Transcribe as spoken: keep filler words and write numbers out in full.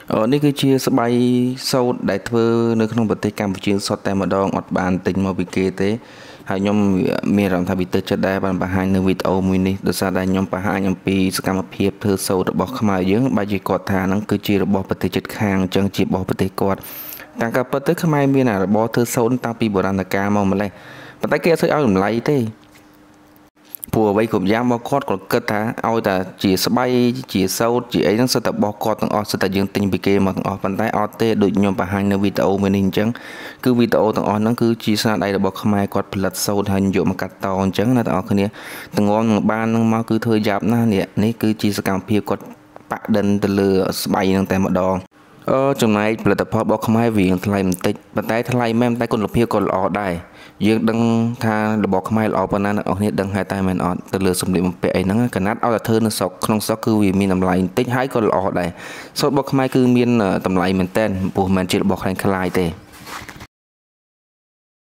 អូនេះគឺជាស្បៃសូត្រដែលធ្វើនៅក្នុងប្រទេសកម្ពុជាសុទ្ធតែម្ដងអត់បានទិញមកពីគេទេហើយខ្ញុំមានអារម្មណ៍ថាវាទៅចិត្តដែរបានបង្ហាញនៅវីដេអូមួយនេះដោយសារតែខ្ញុំបង្ហាញអំពីសកម្មភាពធ្វើសូត្ររបស់ខ្មែរយើងបែរជាគាត់ថាហ្នឹងគឺជារបស់ប្រទេសជិតខាងអញ្ចឹងជារបស់ប្រទេសគាត់តាមការពិតទៅខ្មែរមានអារបរធ្វើសូត្រតាំងពីបុរាណកាលមកម្លេះប៉ុន្តែគេអត់សូវឲ្យតម្លៃទេព្រោះអ្វីគ្រប់យ៉ាងមកគាត់គាត់គិតថាឲ្យតែជាស្បៃជាសូត្រជាអីហ្នឹងសិតតែបោះគាត់ទាំងអស់សិតតែយើងទិញពីគេមកទាំងអស់ប៉ុន្តែអត់ទេដូចខ្ញុំបង្ហាញនៅវីដេអូមួយនេះអញ្ចឹងគឺវីដេអូទាំងអស់ហ្នឹងគឺជាស្នាដៃរបស់ខ្មែរគាត់ផលិតសូត្រហើយយកមកកាត់តអញ្ចឹងណាទាំងអស់គ្នាទាំងងនឹងបានហ្នឹងមកគឺធ្វើយ៉ាប់ណាស់នេះនេះគឺជាសកម្មភាពគាត់បាក់ដិនទៅលើស្បៃហ្នឹងតែម្ដងអឺចំណែកផលិតផលរបស់ខ្មែរវាថ្លៃបន្តិចប៉ុន្តែថ្លៃមែនតែគុណភាពក៏ល្អដែរយើងដឹងថារបស់ខ្មែរល្អប៉ុណ្ណាអ្នកនរគ្នាដឹងហើយតែមិនអត់ទៅលើសម្លៀកបំពាក់អីហ្នឹងកណាត់ឲ្យតែធ្វើនៅស្រុកក្នុងស្រុកគឺវាមានតម្លៃបន្តិចហើយក៏ល្អដែរសូត្ររបស់ខ្មែរគឺមានតម្លៃមែនតើព្រោះមិនមែនជារបស់ខ្លាំងខ្លាយទេ